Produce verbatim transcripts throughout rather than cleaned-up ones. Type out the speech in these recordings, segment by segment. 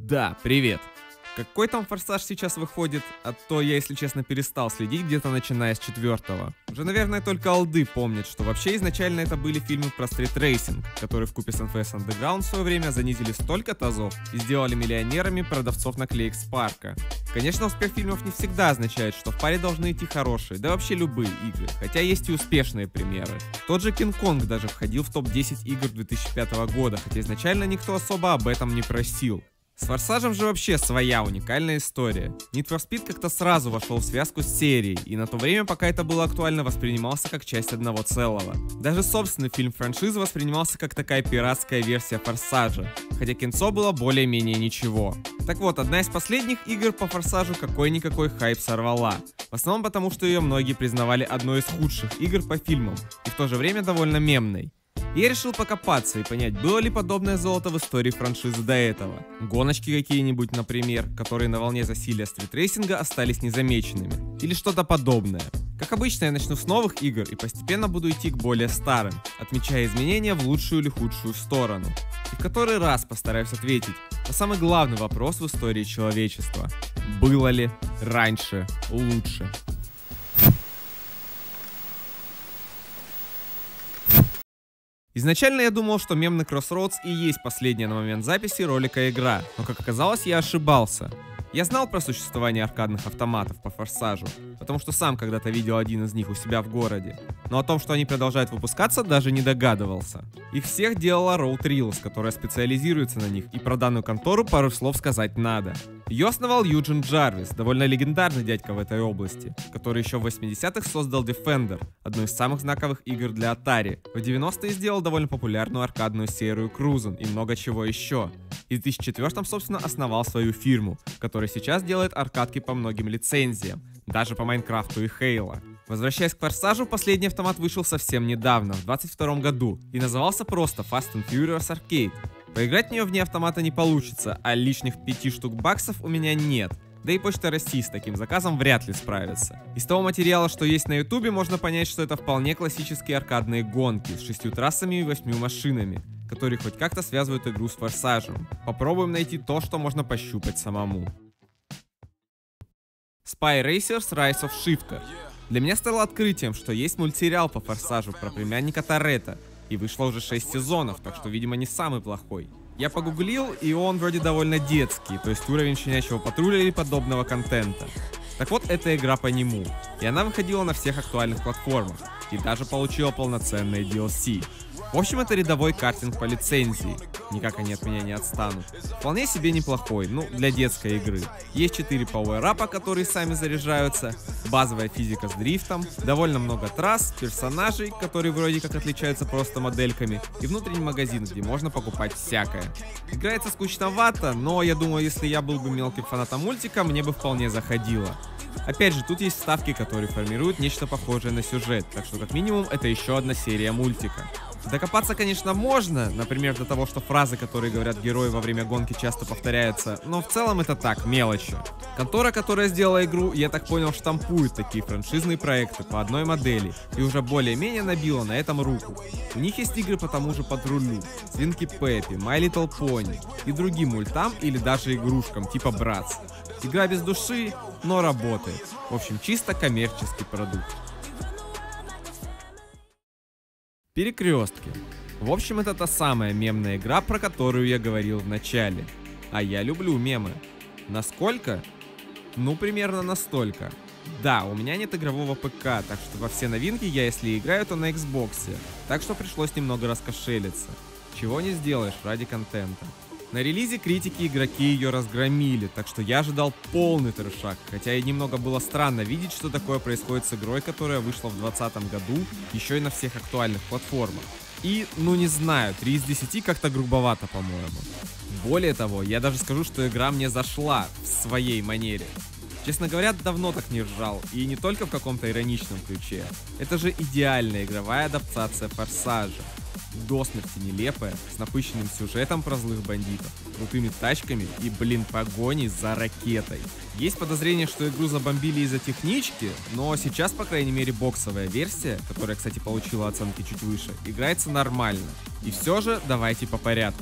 Да, привет. Какой там «Форсаж» сейчас выходит? А то я, если честно, перестал следить где-то начиная с четвертого. Уже, наверное, только олды помнят, что вообще изначально это были фильмы про стритрейсинг, которые вкупе с эн эф эс Underground в свое время занизили столько тазов и сделали миллионерами продавцов наклеек с парка. Конечно, успех фильмов не всегда означает, что в паре должны идти хорошие, да вообще любые игры, хотя есть и успешные примеры. Тот же King Kong даже входил в топ десять игр две тысячи пятого года, хотя изначально никто особо об этом не просил. С «Форсажем» же вообще своя уникальная история. Need for Speed как-то сразу вошел в связку с серией, и на то время, пока это было актуально, воспринимался как часть одного целого. Даже собственный фильм франшизы воспринимался как такая пиратская версия «Форсажа», хотя кинцо было более-менее ничего. Так вот, одна из последних игр по «Форсажу» какой-никакой хайп сорвала. В основном потому, что ее многие признавали одной из худших игр по фильмам, и в то же время довольно мемной. Я решил покопаться и понять, было ли подобное золото в истории франшизы до этого. Гоночки какие-нибудь, например, которые на волне засилия стритрейсинга остались незамеченными. Или что-то подобное. Как обычно, я начну с новых игр и постепенно буду идти к более старым, отмечая изменения в лучшую или худшую сторону. И в который раз постараюсь ответить на самый главный вопрос в истории человечества. Было ли раньше лучше? Изначально я думал, что мемный Crossroads и есть последняя на момент записи ролика игра, но как оказалось, я ошибался. Я знал про существование аркадных автоматов по «Форсажу», потому что сам когда-то видел один из них у себя в городе, но о том, что они продолжают выпускаться, даже не догадывался. Их всех делала Road Reels, которая специализируется на них, и про данную контору пару слов сказать надо. Ее основал Юджин Джарвис, довольно легендарный дядька в этой области, который еще в восьмидесятых создал Defender, одну из самых знаковых игр для Atari. В девяностые сделал довольно популярную аркадную серию Cruisin' и много чего еще. И в две тысячи четвёртом, собственно, основал свою фирму, которая сейчас делает аркадки по многим лицензиям, даже по Майнкрафту и Хейла. Возвращаясь к «Форсажу», последний автомат вышел совсем недавно, в двадцать втором году, и назывался просто Fast and Furious Arcade. Поиграть в нее вне автомата не получится, а лишних пяти штук баксов у меня нет. Да и Почта России с таким заказом вряд ли справится. Из того материала, что есть на ютубе, можно понять, что это вполне классические аркадные гонки с шестью трассами и восьмью машинами, которые хоть как-то связывают игру с «Форсажем». Попробуем найти то, что можно пощупать самому. Spy Racers Rise of Shifter. Для меня стало открытием, что есть мультсериал по «Форсажу» про племянника Торетто, и вышло уже шесть сезонов, так что, видимо, не самый плохой. Я погуглил, и он вроде довольно детский, то есть уровень щенячьего патруля или подобного контента. Так вот, эта игра по нему, и она выходила на всех актуальных платформах, и даже получила полноценные ди эл си. В общем, это рядовой картинг по лицензии, никак они от меня не отстанут. Вполне себе неплохой, ну, для детской игры. Есть четыре пауэрапа, которые сами заряжаются, базовая физика с дрифтом, довольно много трасс, персонажей, которые вроде как отличаются просто модельками, и внутренний магазин, где можно покупать всякое. Играется скучновато, но я думаю, если я был бы мелким фанатом мультика, мне бы вполне заходило. Опять же, тут есть вставки, которые формируют нечто похожее на сюжет, так что как минимум это еще одна серия мультика. Докопаться, конечно, можно, например, до того, что фразы, которые говорят герои во время гонки, часто повторяются, но в целом это так, мелочи. Контора, которая сделала игру, я так понял, штампует такие франшизные проекты по одной модели и уже более-менее набила на этом руку. У них есть игры по тому же Патрулю, Свинки Пеппи, My Little Pony и другим мультам или даже игрушкам типа Bratz. Игра без души, но работает. В общем, чисто коммерческий продукт. Перекрестки. В общем, это та самая мемная игра, про которую я говорил в начале. А я люблю мемы. Насколько? Ну, примерно настолько. Да, у меня нет игрового ПК, так что во все новинки я, если играю, то на Xbox. Так что пришлось немного раскошелиться. Чего не сделаешь ради контента. На релизе критики и игроки ее разгромили, так что я ожидал полный трешак, хотя и немного было странно видеть, что такое происходит с игрой, которая вышла в двадцатом году, еще и на всех актуальных платформах. И, ну не знаю, три из десяти как-то грубовато, по-моему. Более того, я даже скажу, что игра мне зашла в своей манере. Честно говоря, давно так не ржал, и не только в каком-то ироничном ключе. Это же идеальная игровая адаптация «Форсажа». До смерти нелепая, с напыщенным сюжетом про злых бандитов, крутыми тачками и, блин, погоней за ракетой. Есть подозрение, что игру забомбили из-за технички, но сейчас, по крайней мере, боксовая версия, которая, кстати, получила оценки чуть выше, играется нормально. И все же, давайте по порядку.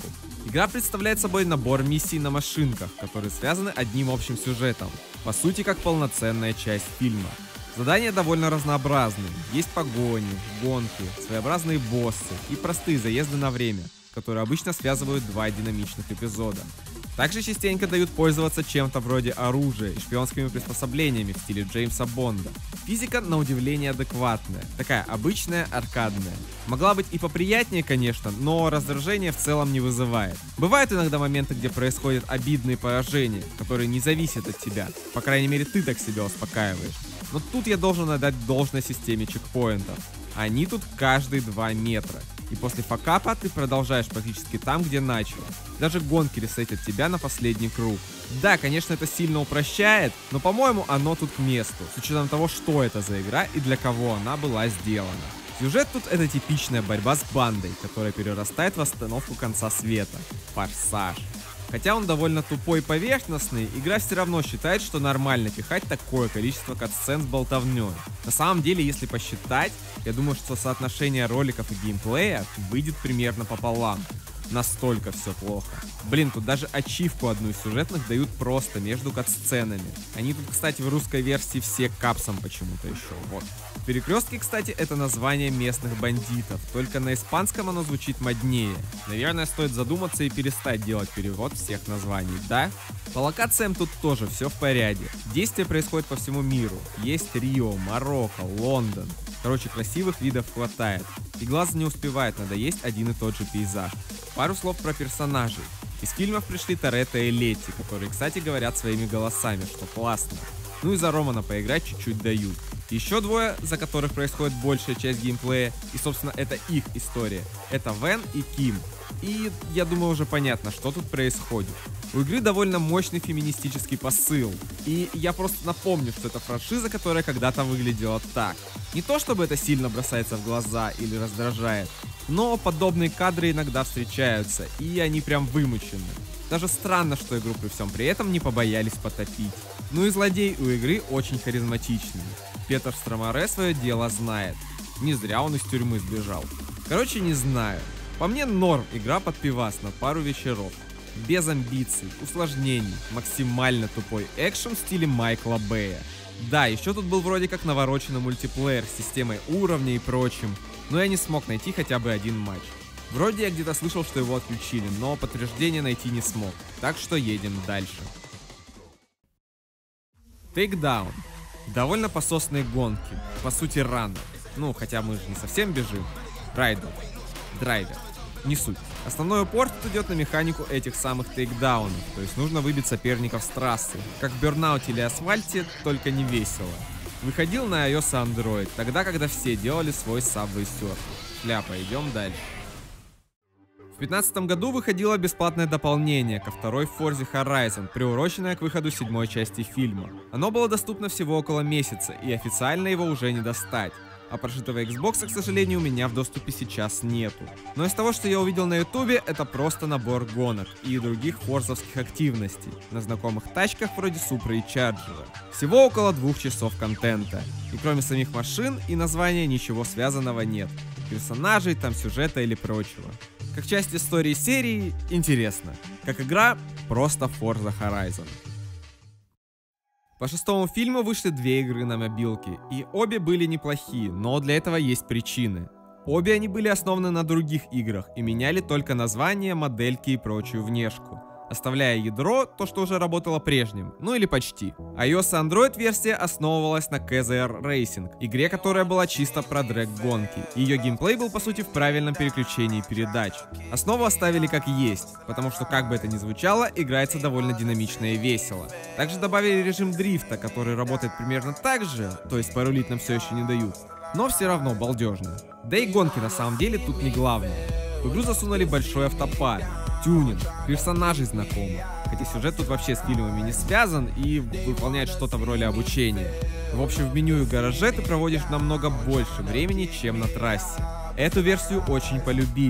Игра представляет собой набор миссий на машинках, которые связаны одним общим сюжетом, по сути как полноценная часть фильма. Задания довольно разнообразны, есть погони, гонки, своеобразные боссы и простые заезды на время, которые обычно связывают два динамичных эпизода. Также частенько дают пользоваться чем-то вроде оружия и шпионскими приспособлениями в стиле Джеймса Бонда. Физика на удивление адекватная, такая обычная, аркадная. Могла быть и поприятнее, конечно, но раздражение в целом не вызывает. Бывают иногда моменты, где происходят обидные поражения, которые не зависят от тебя, по крайней мере ты так себя успокаиваешь. Но тут я должен отдать должное системе чекпоинтов. Они тут каждые два метра. И после факапа ты продолжаешь практически там, где начал. Даже гонки ресетят тебя на последний круг. Да, конечно, это сильно упрощает, но, по-моему, оно тут к месту, с учетом того, что это за игра и для кого она была сделана. Сюжет тут это типичная борьба с бандой, которая перерастает в остановку конца света. Форсаж. Хотя он довольно тупой и поверхностный, игра все равно считает, что нормально пихать такое количество катсцен с болтовней. На самом деле, если посчитать, я думаю, что соотношение роликов и геймплея выйдет примерно пополам. Настолько все плохо. Блин, тут даже ачивку одну из сюжетных дают просто между катсценами. Они тут, кстати, в русской версии все капсом почему-то еще. Вот. Перекрестки, кстати, это название местных бандитов, только на испанском оно звучит моднее. Наверное, стоит задуматься и перестать делать перевод всех названий, да? По локациям тут тоже все в порядке. Действие происходит по всему миру. Есть Рио, Марокко, Лондон. Короче, красивых видов хватает. И глаз не успевает надоесть один и тот же пейзаж. Пару слов про персонажей. Из фильмов пришли Торетто и Летти, которые, кстати, говорят своими голосами, что классно. Ну и за Романа поиграть чуть-чуть дают. Еще двое, за которых происходит большая часть геймплея, и, собственно, это их история. Это Вен и Ким. И я думаю, уже понятно, что тут происходит. У игры довольно мощный феминистический посыл. И я просто напомню, что это франшиза, которая когда-то выглядела так. Не то чтобы это сильно бросается в глаза или раздражает, но подобные кадры иногда встречаются, и они прям вымучены. Даже странно, что игру при всем при этом не побоялись потопить. Ну и злодей у игры очень харизматичный. Петр Стромаре свое дело знает. Не зря он из тюрьмы сбежал. Короче, не знаю. По мне норм игра под пивас на пару вечеров. Без амбиций, усложнений, максимально тупой экшен в стиле Майкла Бэя. Да, еще тут был вроде как навороченный мультиплеер с системой уровней и прочим, но я не смог найти хотя бы один матч. Вроде я где-то слышал, что его отключили, но подтверждения найти не смог, так что едем дальше. Takedown. Довольно пососные гонки, по сути рано. Ну, хотя мы же не совсем бежим. Райдер. Драйвер. Не суть. Основной упор тут идет на механику этих самых тейкдаунов, то есть нужно выбить соперников с трассы. Как в Burnout или Асфальте, только не весело. Выходил на iOS и Android, тогда, когда все делали свой Subway Surf. Шляпа, идем дальше. В две тысячи пятнадцатом году выходило бесплатное дополнение ко второй Forza Horizon, приуроченное к выходу седьмой части фильма. Оно было доступно всего около месяца, и официально его уже не достать. А прошитого Xbox, к сожалению, у меня в доступе сейчас нету. Но из того, что я увидел на ютубе, это просто набор гонок и других форзовских активностей на знакомых тачках вроде Supra и Charger. Всего около двух часов контента. И кроме самих машин и названия ничего связанного нет. Персонажей, там сюжета или прочего. Как часть истории серии интересно. Как игра просто Forza Horizon. По шестому фильму вышли две игры на мобилке, и обе были неплохие, но для этого есть причины. Обе они были основаны на других играх и меняли только название, модельки и прочую внешку, оставляя ядро, то что уже работало прежним, ну или почти. iOS и Android версия основывалась на кей зет ар Racing, игре, которая была чисто про дрэг-гонки. Ее геймплей был по сути в правильном переключении передач. Основу оставили как есть, потому что как бы это ни звучало, играется довольно динамично и весело. Также добавили режим дрифта, который работает примерно так же, то есть порулить нам все еще не дают, но все равно балдежно. Да и гонки на самом деле тут не главное. В игру засунули большой автопад, тюнинг, персонажей знакомых, хотя сюжет тут вообще с фильмами не связан и выполняет что-то в роли обучения. В общем, в меню и гараже ты проводишь намного больше времени, чем на трассе. Эту версию очень полюбили,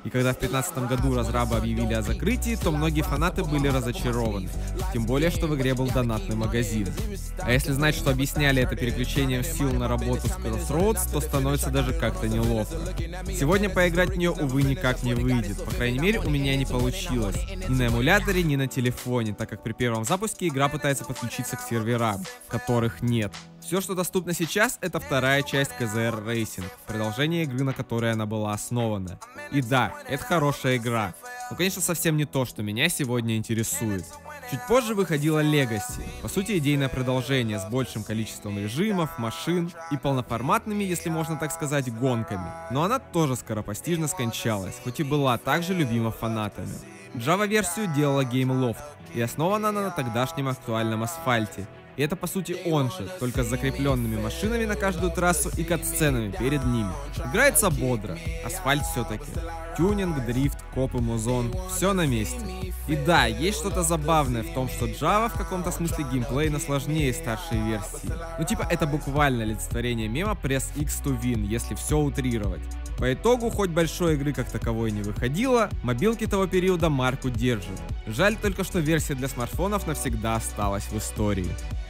И когда в две тысячи пятнадцатом году разрабы объявили о закрытии, то многие фанаты были разочарованы. Тем более, что в игре был донатный магазин. А если знать, что объясняли это переключением сил на работу с Crossroads, то становится даже как-то неловко. Сегодня поиграть в нее, увы, никак не выйдет. По крайней мере, у меня не получилось. Ни на эмуляторе, ни на телефоне, так как при первом запуске игра пытается подключиться к серверам, которых нет. Все, что доступно сейчас, это вторая часть кей зет ар Racing, продолжение игры, на которой она была основана. И да, это хорошая игра, но, конечно, совсем не то, что меня сегодня интересует. Чуть позже выходила Legacy, по сути идейное продолжение с большим количеством режимов, машин и полноформатными, если можно так сказать, гонками. Но она тоже скоропостижно скончалась, хоть и была также любима фанатами. Java-версию делала Gameloft, и основана она на тогдашнем актуальном асфальте. И это по сути он же, только с закрепленными машинами на каждую трассу и кат-сценами перед ними. Играется бодро, асфальт все-таки. Тюнинг, дрифт, копы, музон, все на месте. И да, есть что-то забавное в том, что Java в каком-то смысле геймплейно сложнее старшей версии. Ну типа это буквально олицетворение мема Press X to win, если все утрировать. По итогу, хоть большой игры как таковой не выходило, мобилки того периода марку держат. Жаль только, что версия для смартфонов навсегда осталась в истории.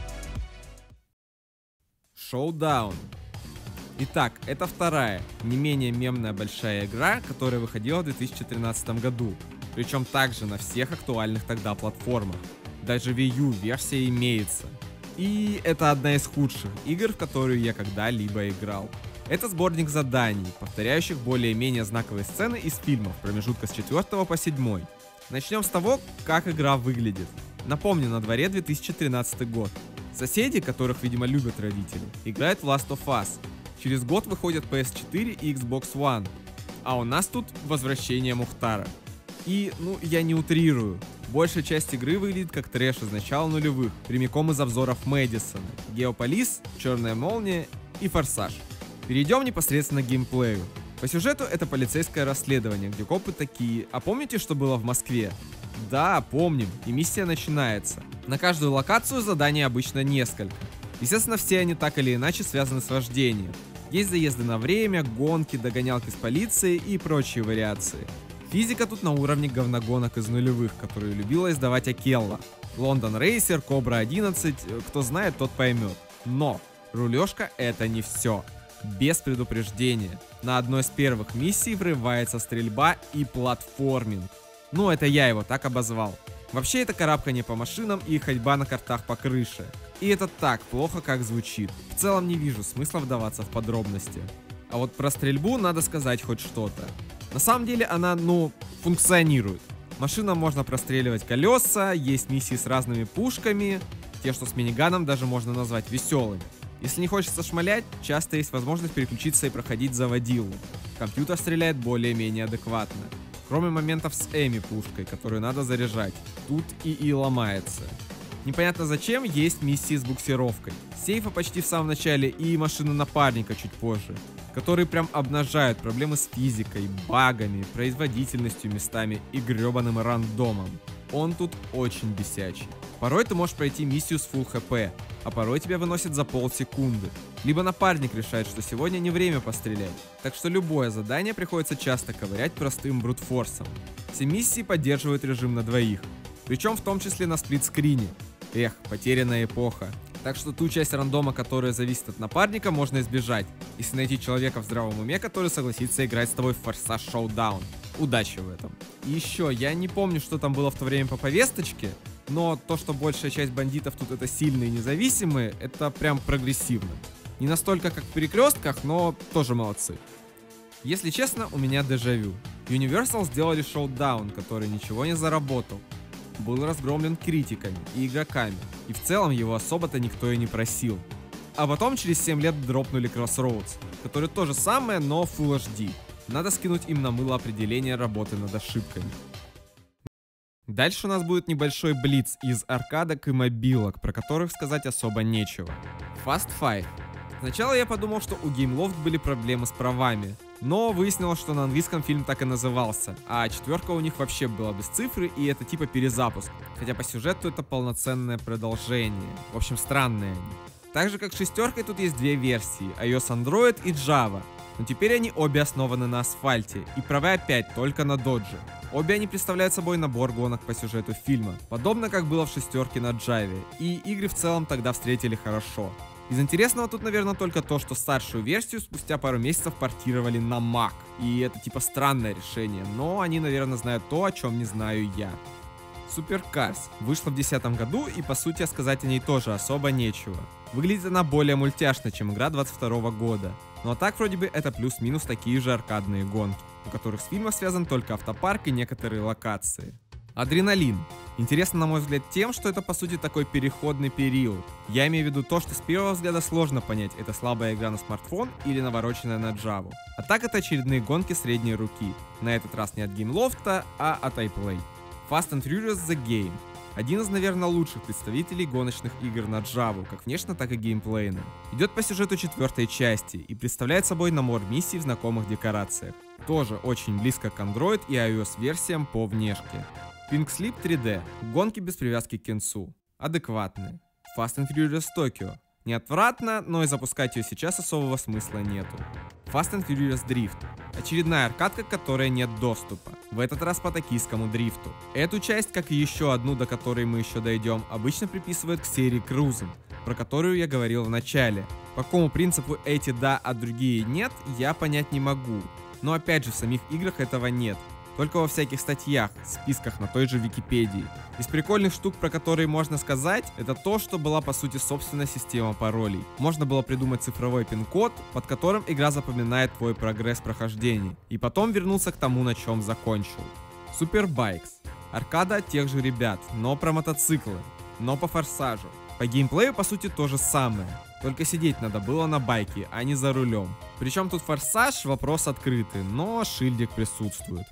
Showdown. Итак, это вторая, не менее мемная большая игра, которая выходила в две тысячи тринадцатом году. Причем также на всех актуальных тогда платформах. Даже Wii U версия имеется. И это одна из худших игр, в которую я когда-либо играл. Это сборник заданий, повторяющих более-менее знаковые сцены из фильмов промежутка с четвёртого по седьмой. Начнем с того, как игра выглядит. Напомню, на дворе две тысячи тринадцатый год. Соседи, которых, видимо, любят родители, играют в Last of Us. Через год выходят пи эс четыре и Xbox One. А у нас тут возвращение Мухтара. И, ну, я не утрирую. Большая часть игры выглядит как трэш из начала нулевых, прямиком из обзоров Мэдисона, Геополис, Черная молния и Форсаж. Перейдем непосредственно к геймплею. По сюжету это полицейское расследование, где копы такие: а помните, что было в Москве? Да, помним, и миссия начинается. На каждую локацию заданий обычно несколько. Естественно, все они так или иначе связаны с вождением. Есть заезды на время, гонки, догонялки с полицией и прочие вариации. Физика тут на уровне говногонок из нулевых, которые любила издавать Акелла. Лондон Рейсер, Кобра одиннадцать, кто знает, тот поймет. Но рулежка — это не все. Без предупреждения. На одной из первых миссий врывается стрельба и платформинг. Ну, это я его так обозвал. Вообще это карабкание по машинам и ходьба на картах по крыше. И это так плохо, как звучит. В целом не вижу смысла вдаваться в подробности. А вот про стрельбу надо сказать хоть что-то. На самом деле она, ну, функционирует. Машинам можно простреливать колеса, есть миссии с разными пушками. Те, что с миниганом, даже можно назвать веселыми. Если не хочется шмалять, часто есть возможность переключиться и проходить за водилу. Компьютер стреляет более-менее адекватно. Кроме моментов с Эми пушкой, которую надо заряжать. Тут и и ломается. Непонятно зачем есть миссии с буксировкой. Сейфа почти в самом начале и машины напарника чуть позже, которые прям обнажают проблемы с физикой, багами, производительностью местами и гребаным рандомом. Он тут очень бесячий. Порой ты можешь пройти миссию с full хп, а порой тебя выносит за полсекунды. Либо напарник решает, что сегодня не время пострелять. Так что любое задание приходится часто ковырять простым брутфорсом. Все миссии поддерживают режим на двоих. Причем в том числе на сплитскрине. Эх, потерянная эпоха. Так что ту часть рандома, которая зависит от напарника, можно избежать, если найти человека в здравом уме, который согласится играть с тобой в Форсаж Showdown. Удачи в этом. И еще, я не помню, что там было в то время по повесточке, но то, что большая часть бандитов тут это сильные и независимые, это прям прогрессивно. Не настолько, как в Перекрестках, но тоже молодцы. Если честно, у меня дежавю. Universal сделали Showdown, который ничего не заработал. Был разгромлен критиками и игроками, и в целом его особо-то никто и не просил. А потом через семь лет дропнули Crossroads, который то же самое, но Full эйч ди. Надо скинуть им на мыло определение работы над ошибками. Дальше у нас будет небольшой блиц из аркадок и мобилок, про которых сказать особо нечего. Fast Five. Сначала я подумал, что у Gameloft были проблемы с правами, но выяснилось, что на английском фильм так и назывался, а четверка у них вообще была без цифры, и это типа перезапуск, хотя по сюжету это полноценное продолжение. В общем, странные они. Так же как с шестеркой тут есть две версии, iOS, Android и Java. Но теперь они обе основаны на асфальте, и правы опять только на Dodge. Обе они представляют собой набор гонок по сюжету фильма, подобно как было в шестерке на Java, и игры в целом тогда встретили хорошо. Из интересного тут, наверное, только то, что старшую версию спустя пару месяцев портировали на Mac, и это типа странное решение, но они, наверное, знают то, о чем не знаю я. Supercars вышла в две тысячи десятом году, и по сути сказать о ней тоже особо нечего. Выглядит она более мультяшно, чем игра двадцать второго года. Ну а так вроде бы это плюс-минус такие же аркадные гонки, у которых с фильмом связан только автопарк и некоторые локации. Адреналин. Интересно, на мой взгляд, тем, что это по сути такой переходный период. Я имею в виду то, что с первого взгляда сложно понять, это слабая игра на смартфон или навороченная на Java. А так это очередные гонки средней руки. На этот раз не от Gameloft, а от iPlay. Fast and Furious The Game. Один из, наверное, лучших представителей гоночных игр на Java, как внешне, так и геймплейно. Идет по сюжету четвертой части и представляет собой набор миссий в знакомых декорациях. Тоже очень близко к Android и iOS версиям по внешке. Pink Slip три дэ. Гонки без привязки к кинцу. Адекватные. Fast and Furious Tokyo. Не отвратно, но и запускать ее сейчас особого смысла нету. Fast and Furious Drift. Очередная аркадка, к которой нет доступа. В этот раз по токийскому дрифту. Эту часть, как и еще одну, до которой мы еще дойдем, обычно приписывают к серии Cruis'n, про которую я говорил в начале. По какому принципу эти да, а другие нет, я понять не могу. Но опять же, в самих играх этого нет. Только во всяких статьях, списках на той же Википедии. Из прикольных штук, про которые можно сказать, это то, что была по сути собственная система паролей. Можно было придумать цифровой пин-код, под которым игра запоминает твой прогресс прохождения, и потом вернуться к тому, на чем закончил. Superbikes. Аркада от тех же ребят, но про мотоциклы, но по форсажу. По геймплею по сути то же самое. Только сидеть надо было на байке, а не за рулем. Причем тут форсаж, вопрос открытый, но шильдик присутствует.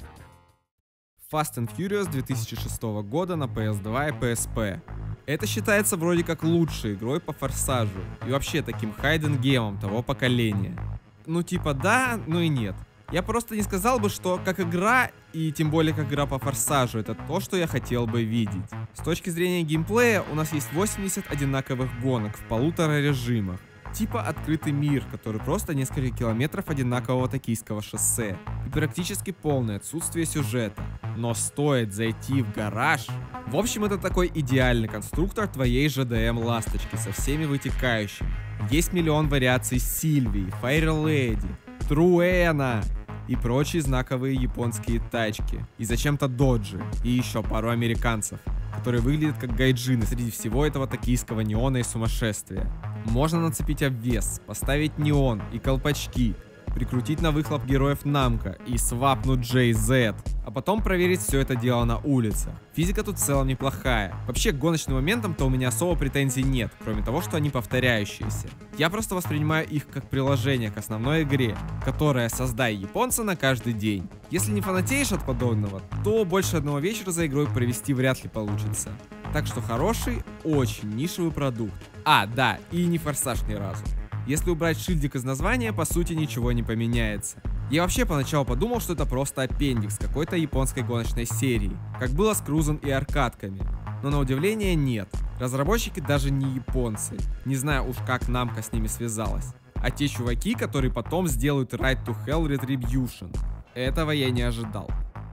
Fast and Furious две тысячи шестого года на пи эс два и пи эс пи. Это считается вроде как лучшей игрой по форсажу и вообще таким хайден-геймом того поколения. Ну типа да, но и нет. Я просто не сказал бы, что как игра, и тем более как игра по форсажу, это то, что я хотел бы видеть. С точки зрения геймплея у нас есть восемьдесят одинаковых гонок в полутора режимах. Типа открытый мир, который просто несколько километров одинакового токийского шоссе. И практически полное отсутствие сюжета. Но стоит зайти в гараж. В общем, это такой идеальный конструктор твоей джи ди эм-ласточки со всеми вытекающими. Есть миллион вариаций Сильвии, Fire Lady, Труэна и прочие знаковые японские тачки. И зачем-то доджи. И еще пару американцев, которые выглядят как гайджины среди всего этого токийского неона и сумасшествия. Можно нацепить обвес, поставить неон и колпачки, прикрутить на выхлоп героев Намко и свапнуть джей зет, а потом проверить все это дело на улице. Физика тут в целом неплохая. Вообще к гоночным моментам-то у меня особо претензий нет, кроме того, что они повторяющиеся. Я просто воспринимаю их как приложение к основной игре, которая создай японца на каждый день. Если не фанатеешь от подобного, то больше одного вечера за игрой провести вряд ли получится. Так что хороший, очень нишевый продукт. А, да, и не форсаж ни разу. Если убрать шильдик из названия, по сути ничего не поменяется. Я вообще поначалу подумал, что это просто аппендикс какой-то японской гоночной серии, как было с Cruis'n и аркадками. Но на удивление нет. Разработчики даже не японцы. Не знаю уж как Namco с ними связалась. А те чуваки, которые потом сделают Ride to Hell Retribution. Этого я не ожидал.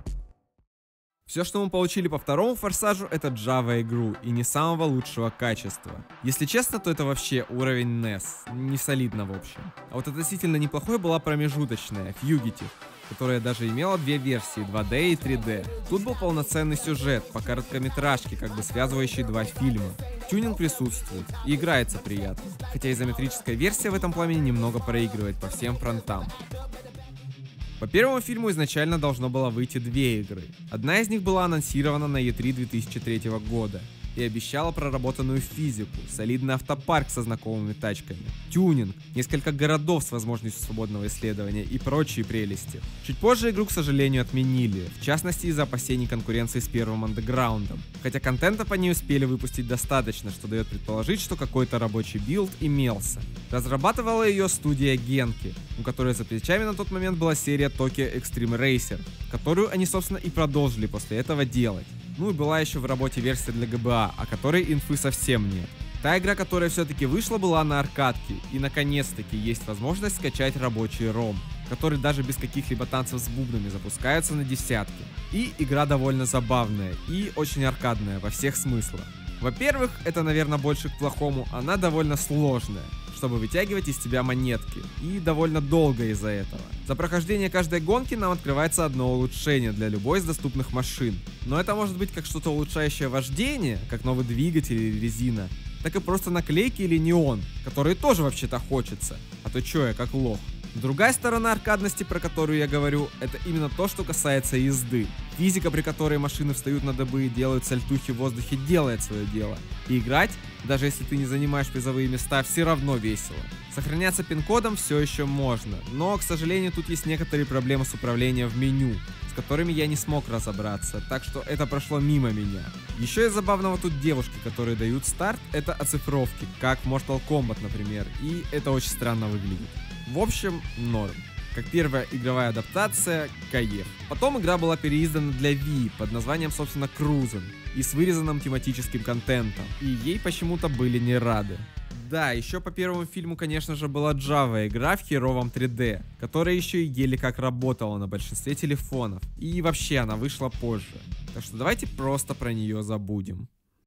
Все, что мы получили по второму форсажу, это Java игру и не самого лучшего качества. Если честно, то это вообще уровень нес, не солидно в общем. А вот относительно неплохой была промежуточная, Fugitive, которая даже имела две версии, два дэ и три дэ. Тут был полноценный сюжет по короткометражке, как бы связывающий два фильма. Тюнинг присутствует и играется приятно, хотя изометрическая версия в этом пламени немного проигрывает по всем фронтам. По первому фильму изначально должно было выйти две игры. Одна из них была анонсирована на и три две тысячи третьего года и обещала проработанную физику, солидный автопарк со знакомыми тачками, тюнинг, несколько городов с возможностью свободного исследования и прочие прелести. Чуть позже игру, к сожалению, отменили, в частности из-за опасений конкуренции с первым андеграундом, хотя контента по ней успели выпустить достаточно, что дает предположить, что какой-то рабочий билд имелся. Разрабатывала ее студия Genki, у которой за плечами на тот момент была серия Tokyo Extreme Racer, которую они, собственно, и продолжили после этого делать. Ну и была еще в работе версия для джи би эй, о которой инфы совсем нет. Та игра, которая все-таки вышла, была на аркадке, и наконец-таки есть возможность скачать рабочий ром, который даже без каких-либо танцев с бубнами запускается на десятки. И игра довольно забавная и очень аркадная во всех смыслах. Во-первых, это, наверное, больше к плохому, она довольно сложная, чтобы вытягивать из тебя монетки, и довольно долго из-за этого. За прохождение каждой гонки нам открывается одно улучшение для любой из доступных машин, но это может быть как что-то улучшающее вождение, как новый двигатель или резина, так и просто наклейки или неон, которые тоже вообще-то хочется, а то чё я как лох. Другая сторона аркадности, про которую я говорю, это именно то, что касается езды. Физика, при которой машины встают на дыбы и делают сальтухи в воздухе, делает свое дело. И играть, даже если ты не занимаешь призовые места, все равно весело. Сохраняться пин-кодом все еще можно, но, к сожалению, тут есть некоторые проблемы с управлением в меню, с которыми я не смог разобраться, так что это прошло мимо меня. Еще из забавного тут девушки, которые дают старт, это оцифровки, как в Mortal Kombat, например, и это очень странно выглядит. В общем, норм. Как первая игровая адаптация, кайф. Потом игра была переиздана для Wii под названием, собственно, Cruisin' и с вырезанным тематическим контентом, и ей почему-то были не рады. Да, еще по первому фильму, конечно же, была Java игра в херовом три дэ, которая еще и еле как работала на большинстве телефонов, и вообще она вышла позже. Так что давайте просто про нее забудем.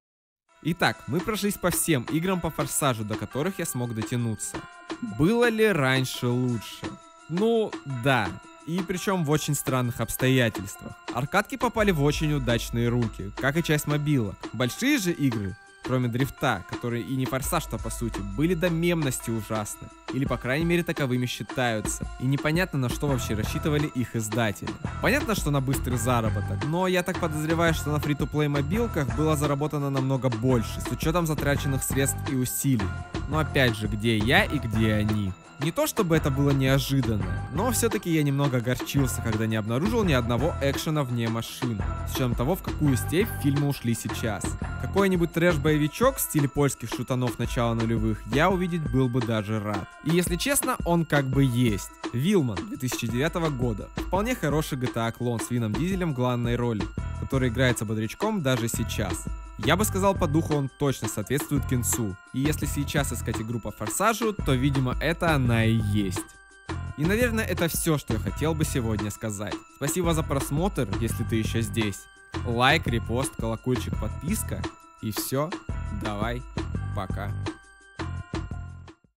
Итак, мы прошлись по всем играм по Форсажу, до которых я смог дотянуться. Было ли раньше лучше? Ну, да. И причем в очень странных обстоятельствах. Аркадки попали в очень удачные руки, как и часть мобилок. Большие же игры, кроме дрифта, которые и не Форсаж-то по сути, были до мемности ужасны. Или по крайней мере таковыми считаются. И непонятно, на что вообще рассчитывали их издатели. Понятно, что на быстрый заработок, но я так подозреваю, что на фри-то-плей мобилках было заработано намного больше, с учетом затраченных средств и усилий. Но опять же, где я и где они? Не то чтобы это было неожиданно, но все-таки я немного огорчился, когда не обнаружил ни одного экшена вне машин, с учетом того, в какую степь фильмы ушли сейчас. Какой-нибудь трэш-боевичок в стиле польских шутанов начала нулевых я увидеть был бы даже рад. И если честно, он как бы есть. Вилман две тысячи девятого года. Вполне хороший джи ти эй-клон с Вином Дизелем в главной роли, который играется бодрячком даже сейчас. Я бы сказал, по духу он точно соответствует кинцу. И если сейчас искать игру по Форсажу, то, видимо, это она и есть. И, наверное, это все, что я хотел бы сегодня сказать. Спасибо за просмотр, если ты еще здесь. Лайк, репост, колокольчик, подписка. И все. Давай. Пока.